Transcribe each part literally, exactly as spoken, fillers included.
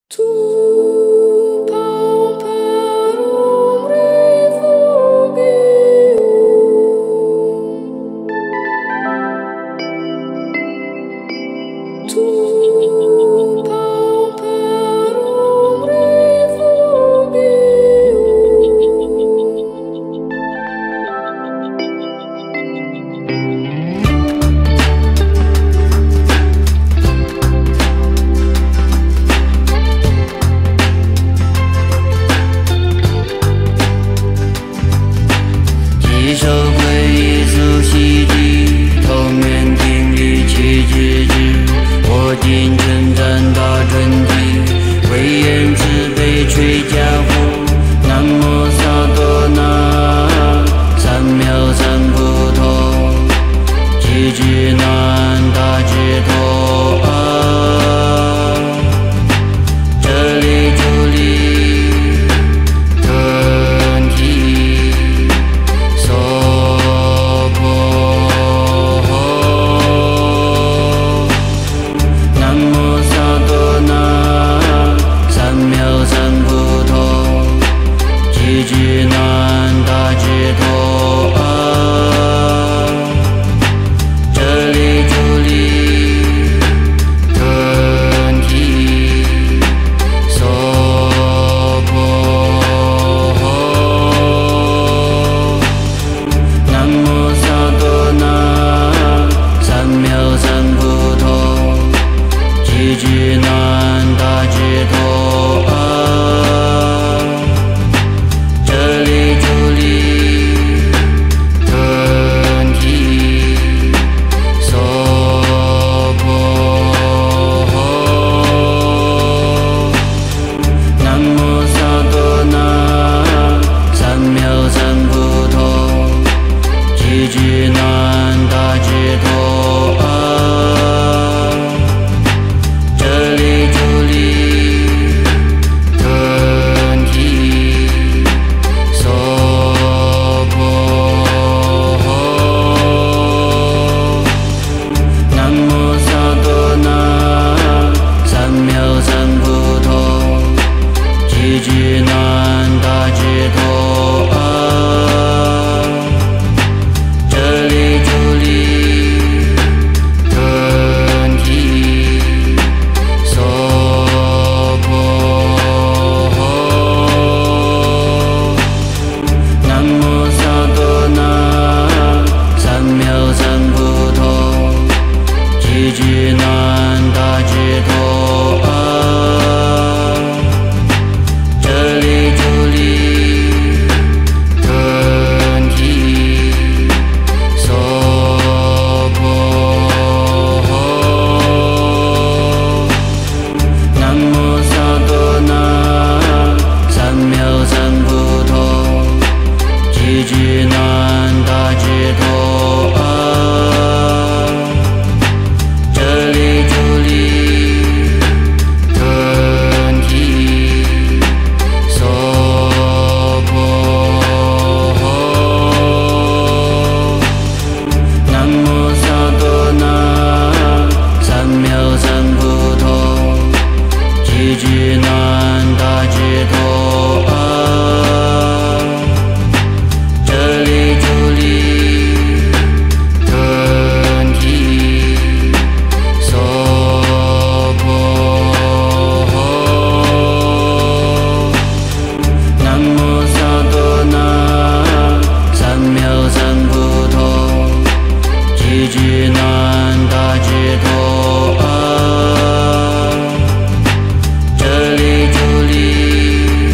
Tu pauperum refugium. Tu pauperum 一首归一诉希冀，头面定律七之之，我今称赞大春体，威严慈悲垂家父，南无萨多那，三藐三菩提，七支难大智陀啊，这里主力吞体。七支难大智陀啊，这里主力吞体娑婆，南无萨多那，三藐三菩提，七支难大智陀啊。七支难大智陀啊，这里主力吞体娑婆，南无萨多那，三藐三菩提，七支难大智陀啊。七支难大智陀啊，这里主力吞体娑婆，南无萨多那，三藐三菩提，七支难大智陀啊。七支难大智陀啊，这里主力吞体娑婆，南无萨多那，三藐三菩提，七支难大智陀啊。这里主力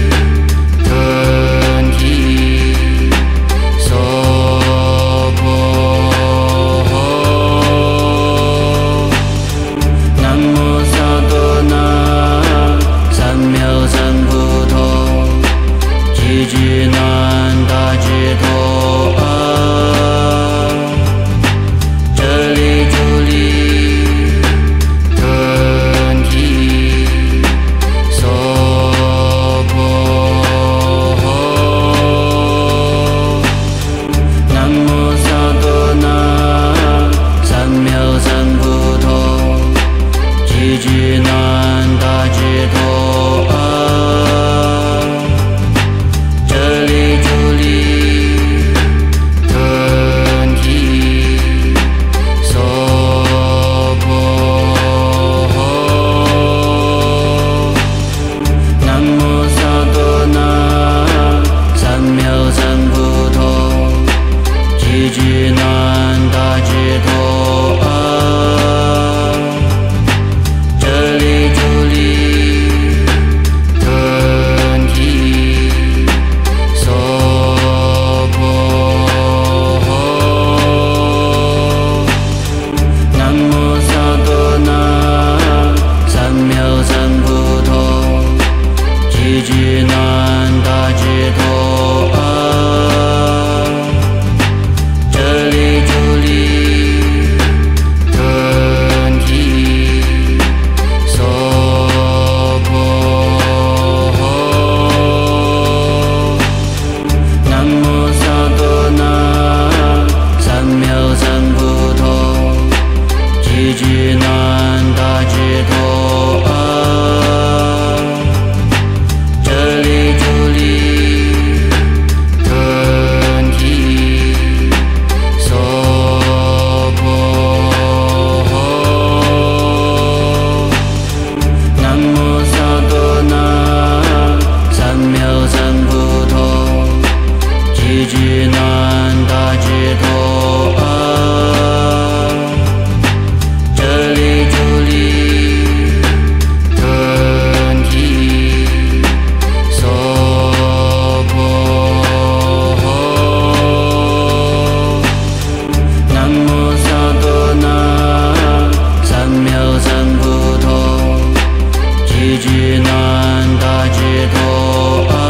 南大智多阿，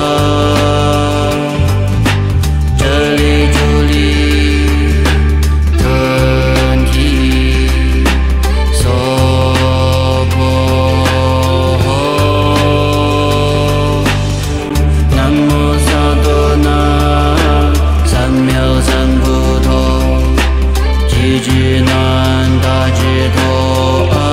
这里主力根体娑婆，南无萨多那三藐三菩提，寂智南大智多阿。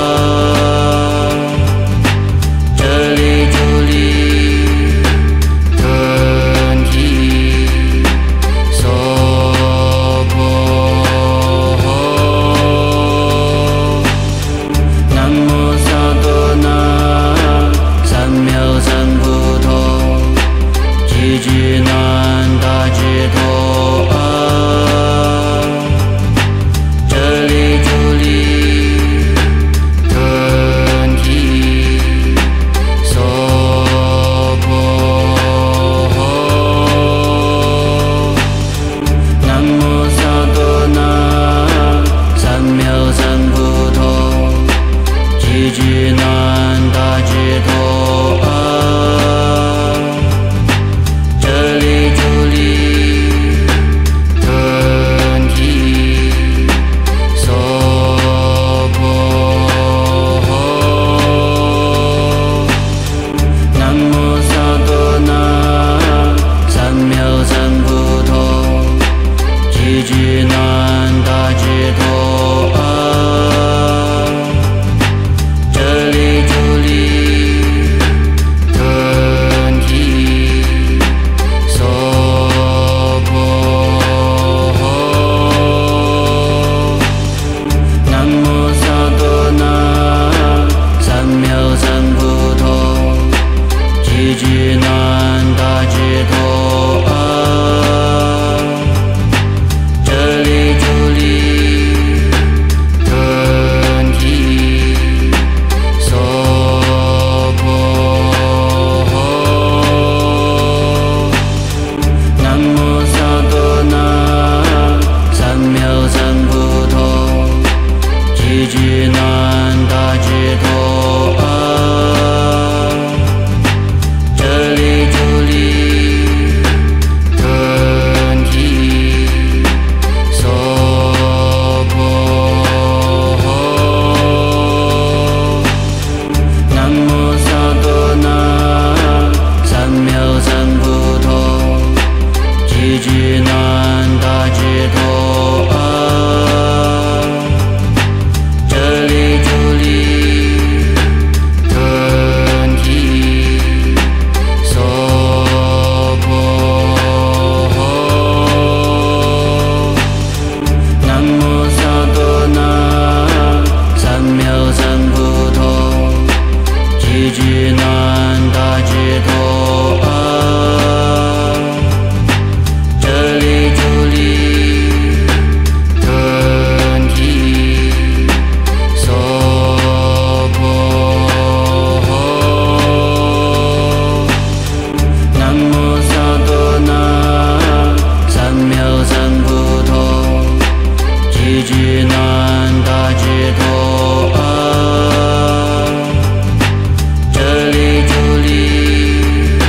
这里主力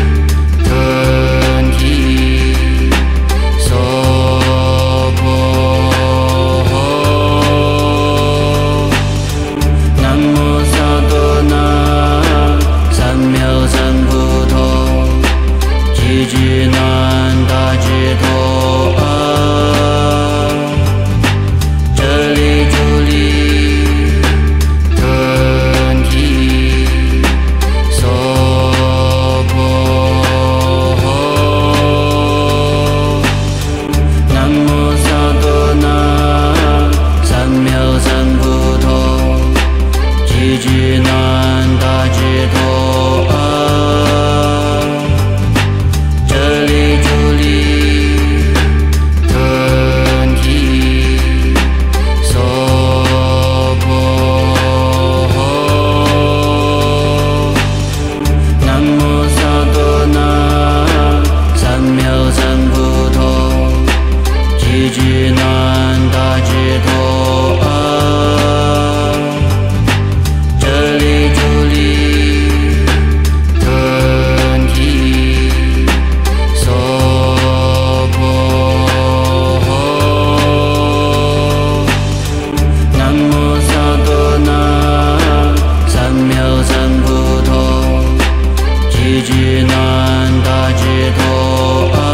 起至难大智多阿，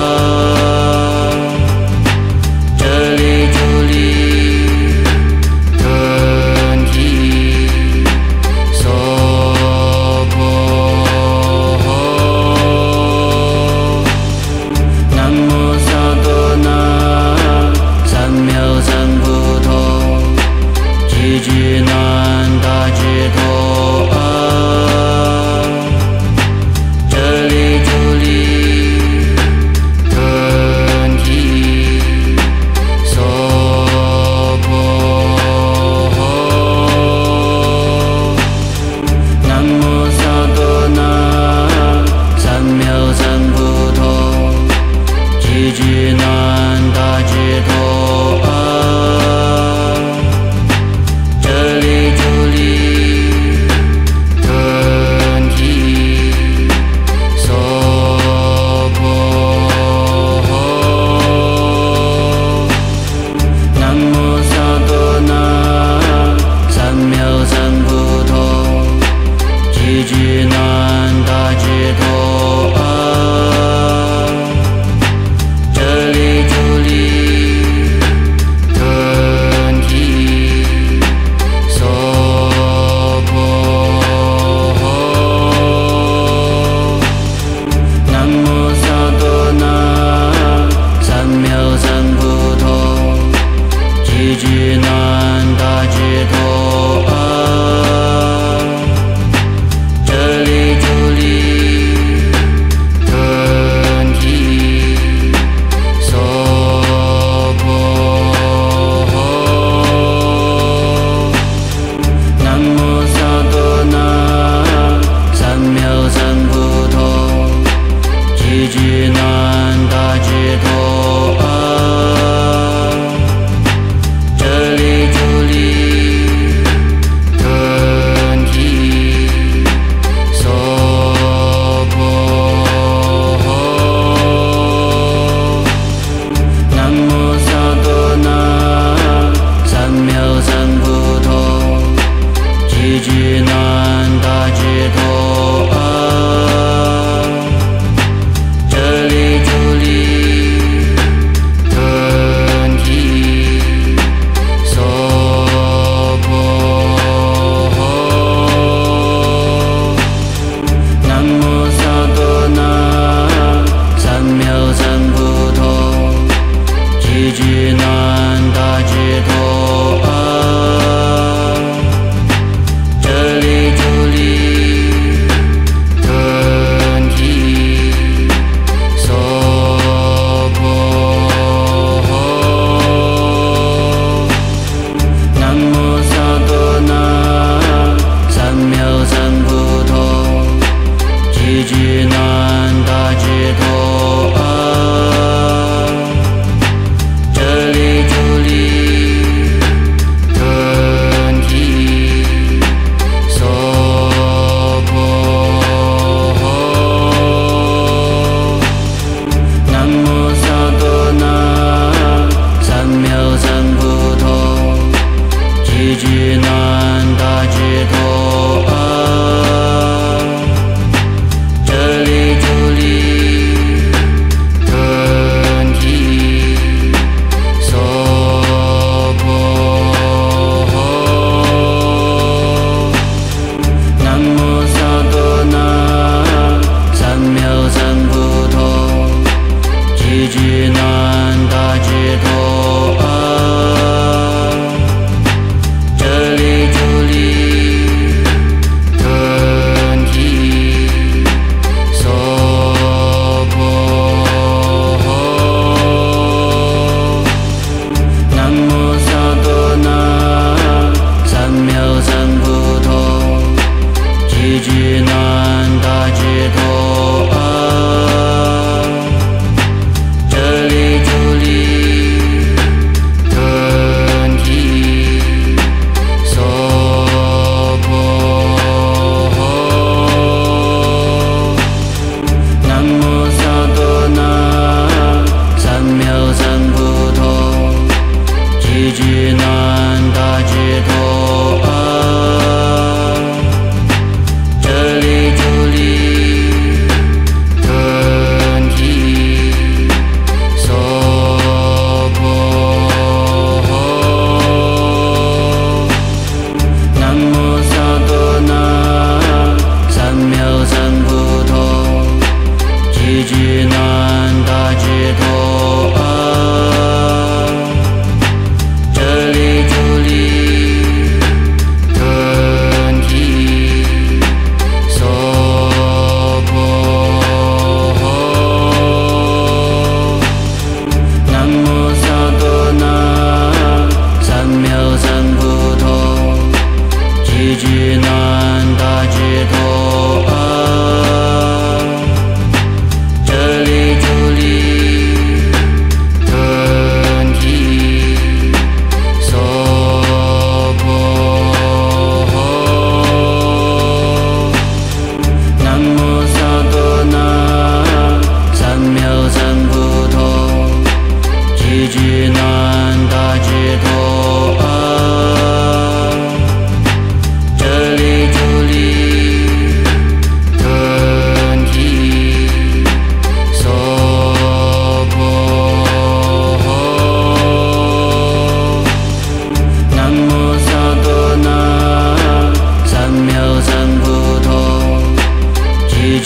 这里主力根体娑婆，南无萨多那三藐三菩提，起至难大智多阿。起至难大智多阿，这里主力根体娑婆，南无萨多那三藐三菩提，起至难大智多阿。起至难大智多阿，这里主力根体娑婆，南无萨多那三藐三菩提，起至难大智多阿。起至难大智多阿，这里主力根体娑婆，南无萨多那三藐三菩提，起至难大智多阿。起至难大智多阿，这里主力根体娑婆，南无萨多那三藐三菩提，起至难大智多阿。这里主力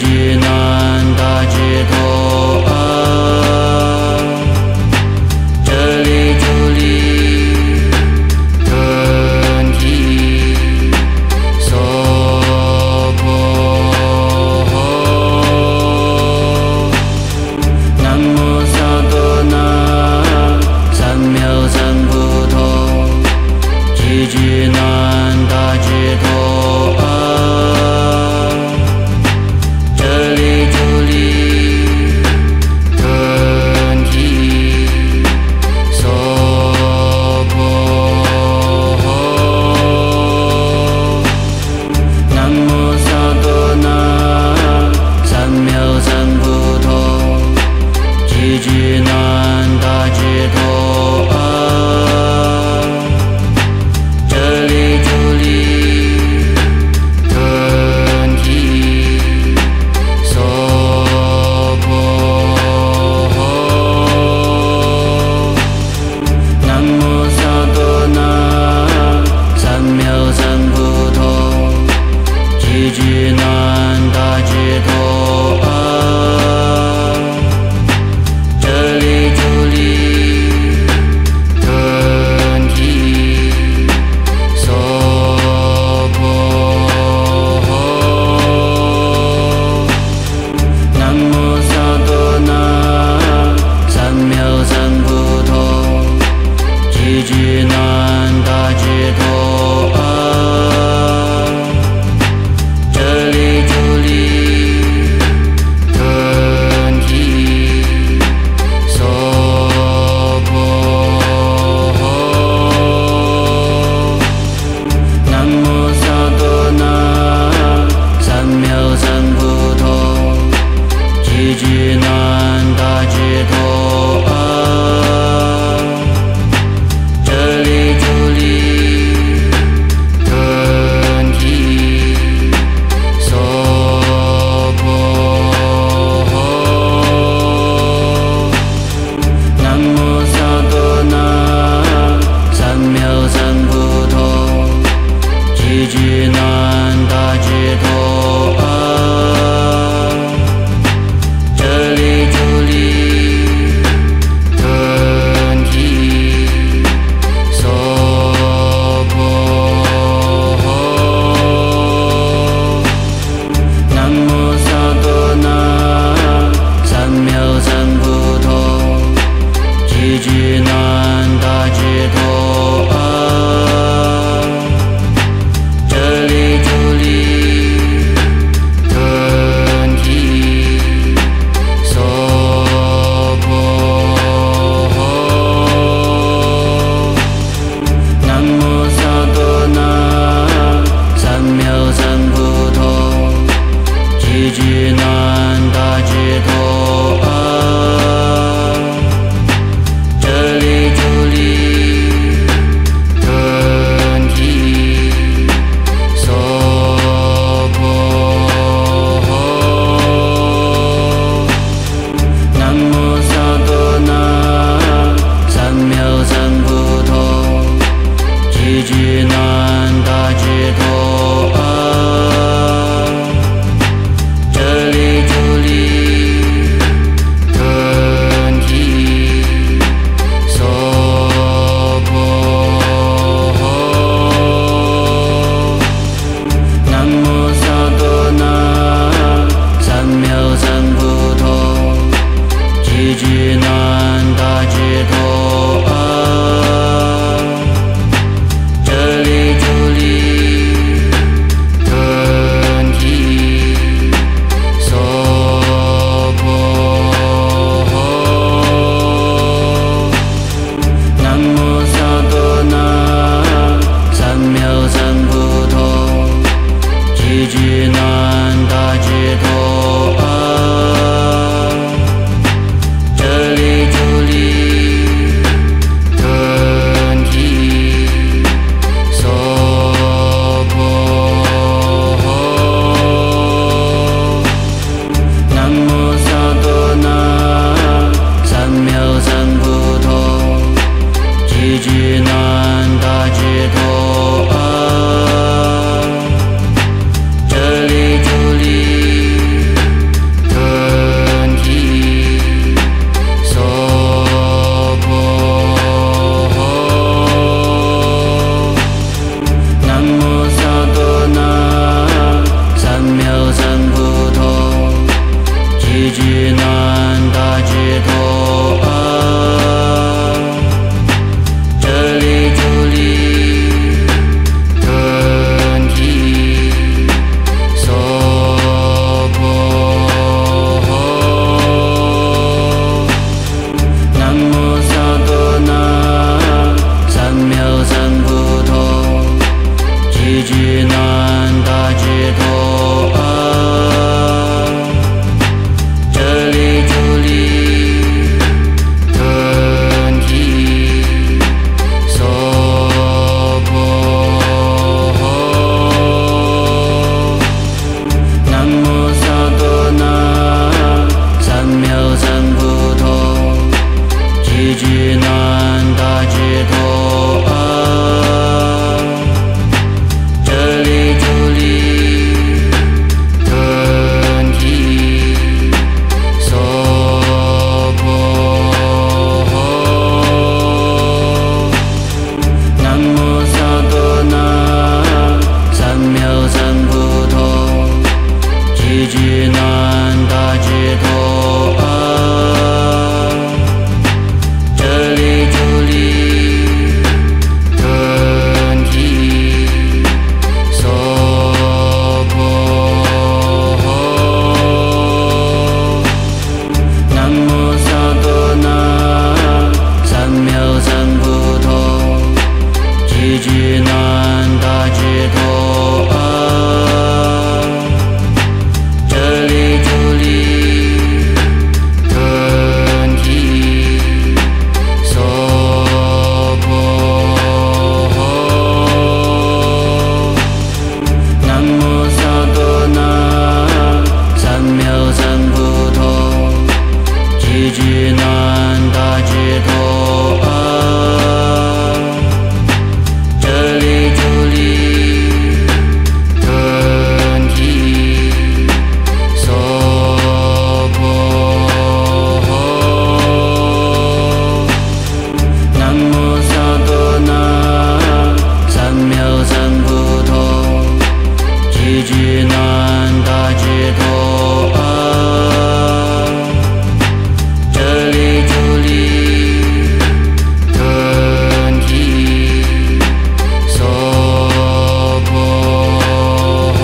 智南大智多阿，这里主力根体娑婆，南无萨多那三藐三菩提，智智南大智多阿。智南大智多阿，这里主力根体娑婆，南无萨多那三藐三菩提，智智南大智多阿。智南大智多阿，这里主力根体娑婆，南无萨多那三藐三菩提，智智南大智多阿。智南大智多阿，这即知难大智多阿，这里主力顿提娑婆，南无萨多那三藐三菩提，即知难大智多阿。即知难大智多阿，这里主力顿提娑婆，南无萨多那三藐三菩提，即知难大智多阿。即知难大智多阿，这里主力顿提娑婆，南无萨多那三藐三菩提，即知难大智多阿。即知难大智多阿，这里主力顿提娑婆，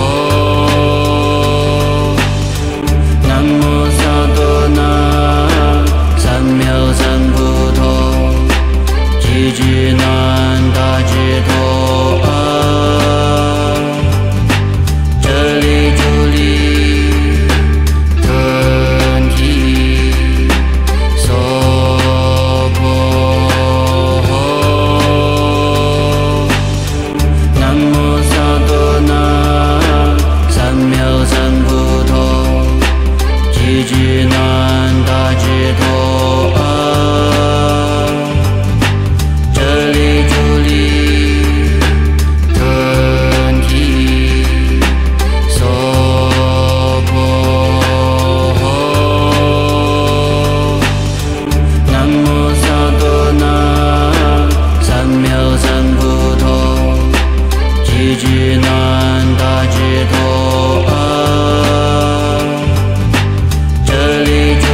南无萨多那三藐三菩提，即知难大智多阿。即知难大智多阿，这里主力顿提娑婆，南无萨多那三藐三菩提，即知难大智多阿。这里。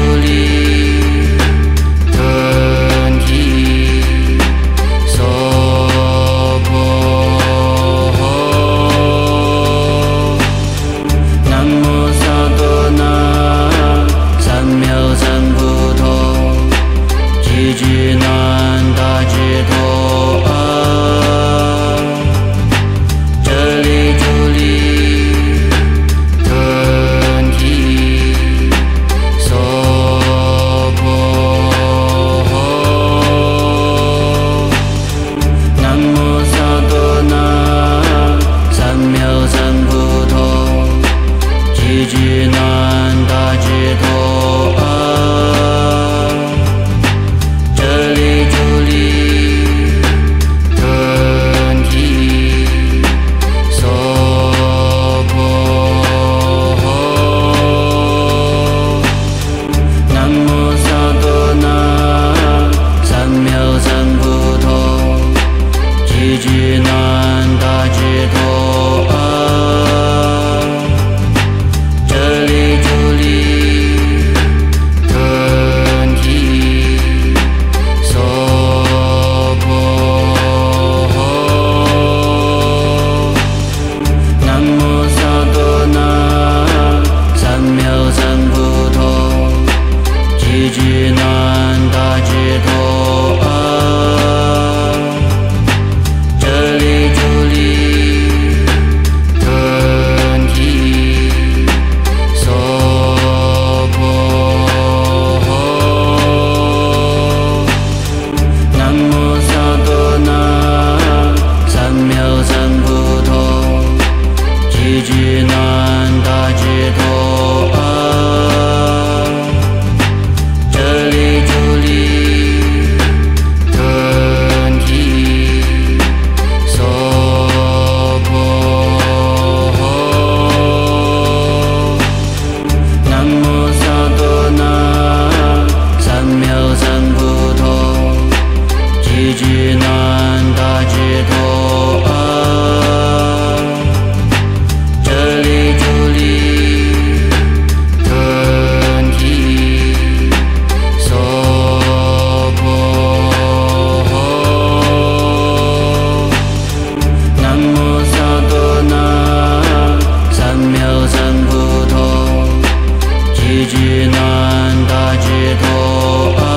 起支南大智多阿，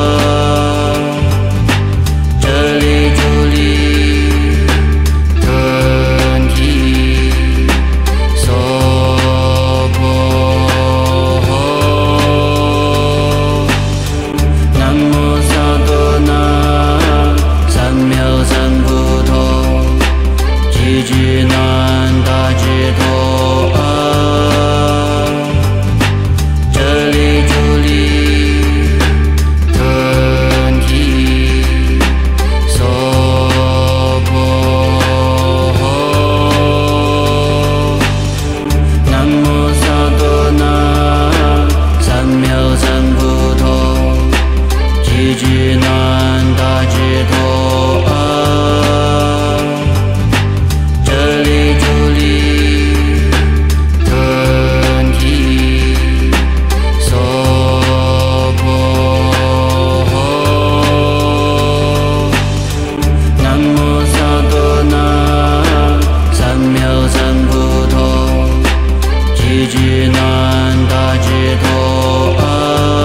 这里主力根体娑婆，南无萨多那三藐三菩提，起支南大智多阿。起支南大智多阿，这里主力根体娑婆，南无萨多那三藐三菩提，起支南大智多阿。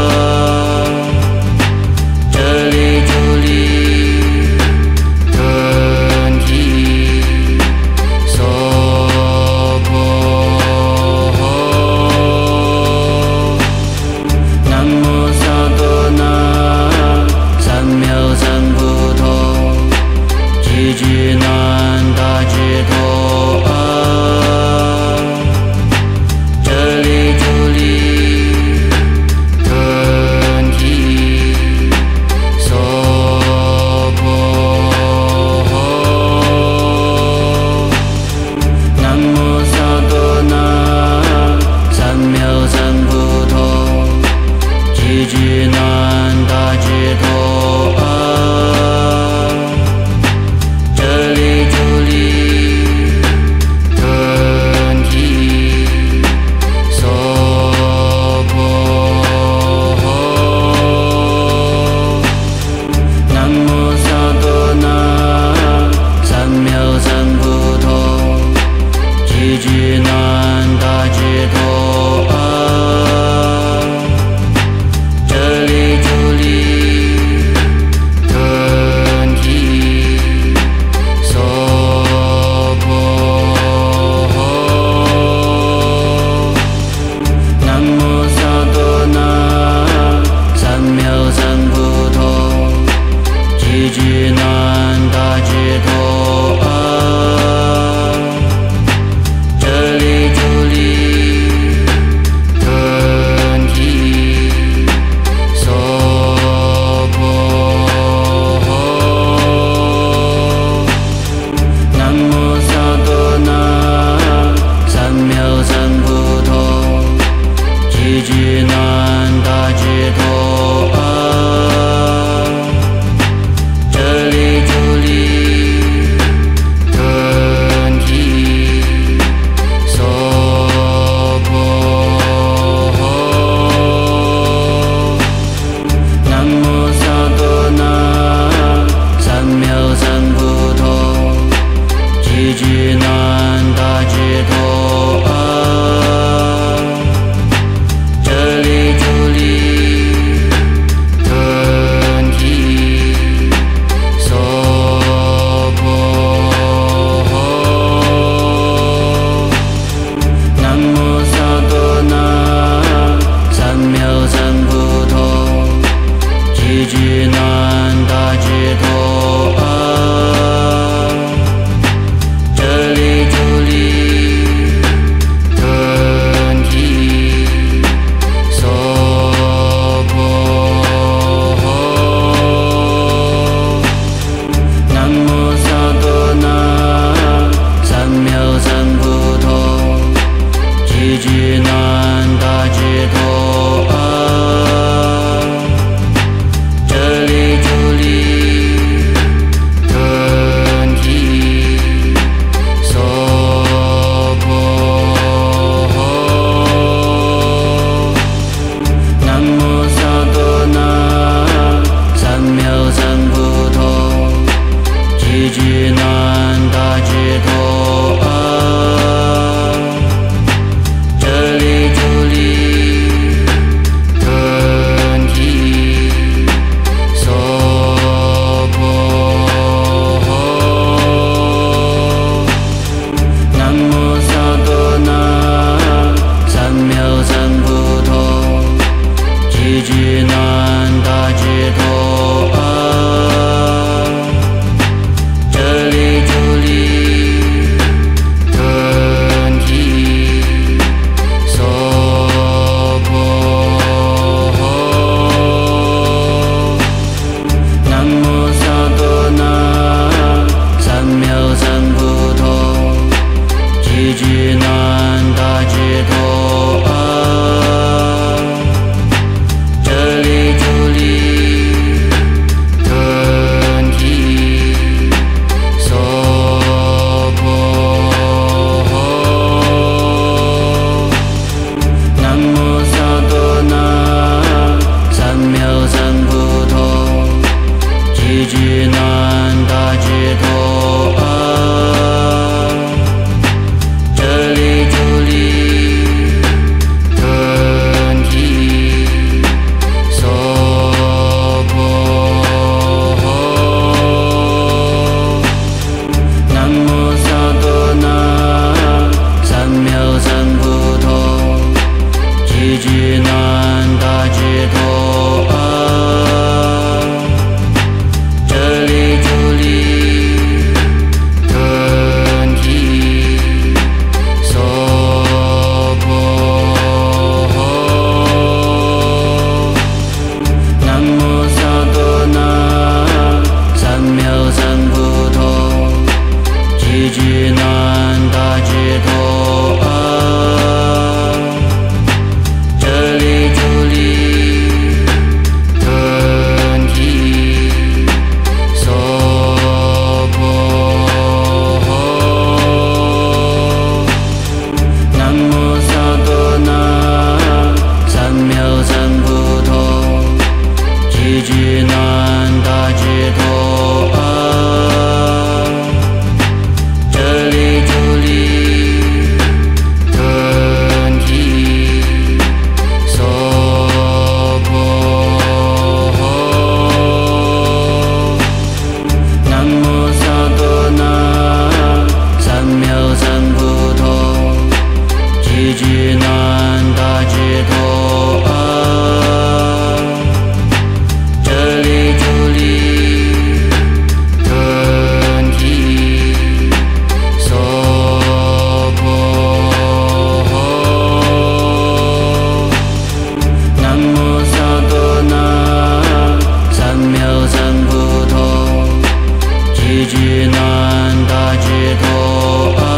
起支南大智多阿，这里主力根体娑婆，南无萨多那三藐三菩提，起支南大智多阿。起支南大智多阿，这里主力根体娑婆，南无萨多那三藐三菩提，起支南大智多阿。起支南大智多阿，这里主力根体娑婆，南无萨多那三藐三菩提，起支南大智多阿。这里主力起至南大智多阿，这里主力根体娑婆，南无萨多那三藐三菩提，起至南大智多阿。起至南大智多阿，这里主力根体娑婆，南无萨多那三藐三菩提，起至南大智多阿。起至南大智多阿，这里主力根体娑婆，南无萨多那三藐三菩提，起至南大智多阿。起至南大智多阿，这里主力根体娑婆，南无萨多那三藐三菩提，起至南大智多阿。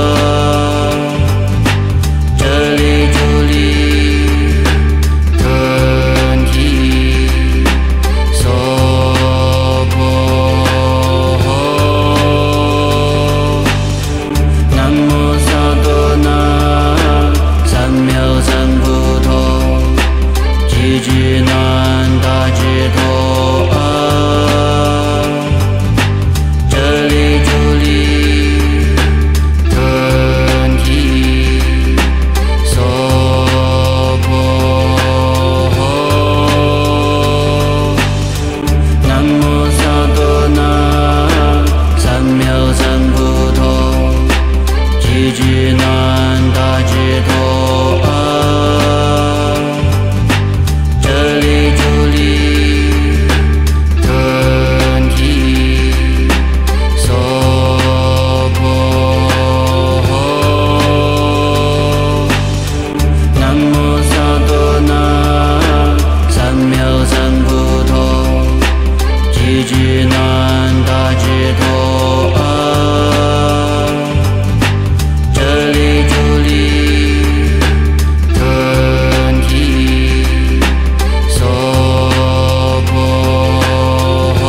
起至南大智多阿，这里主力根体娑婆，南无萨多那三藐三菩提，起至南大智多阿。起至南大智多阿，这里主力根体娑婆，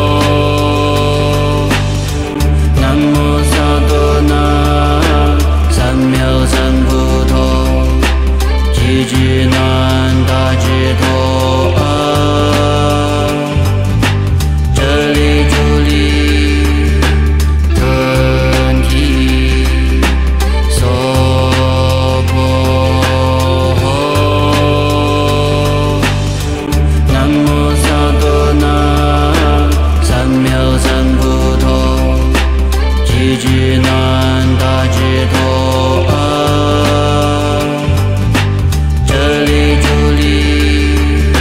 南无萨多那三藐三菩提，起至南大智多阿。起至南大智多阿，这里主力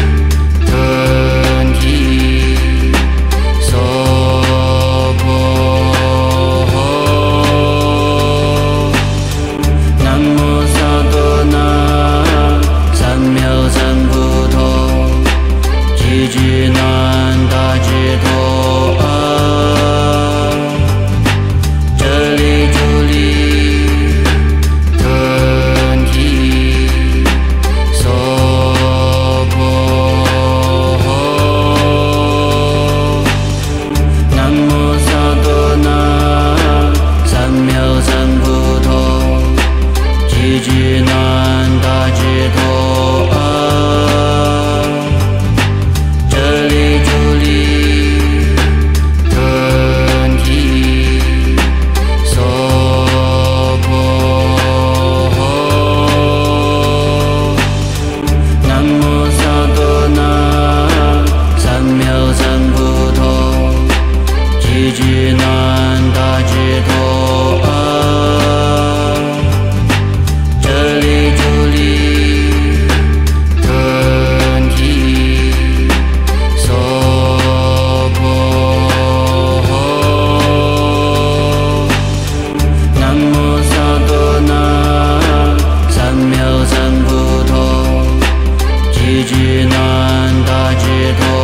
智南大智多阿，这里主力根体娑婆，南无萨多那三藐三菩提，智智南大智多阿。智南大智多阿，这里主力根体娑婆，南无萨多那三藐三菩提，智智南大智多。